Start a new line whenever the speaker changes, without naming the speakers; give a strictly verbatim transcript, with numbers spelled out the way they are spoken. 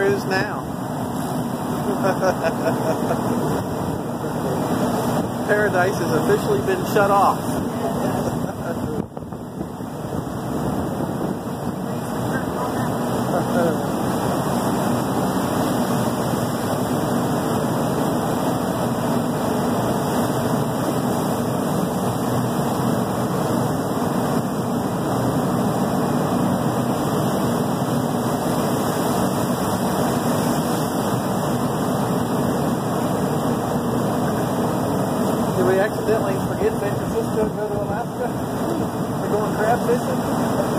cruise now. Paradise has officially been shut off. Did we accidentally forget San Francisco and go to Alaska? We're going crab fishing?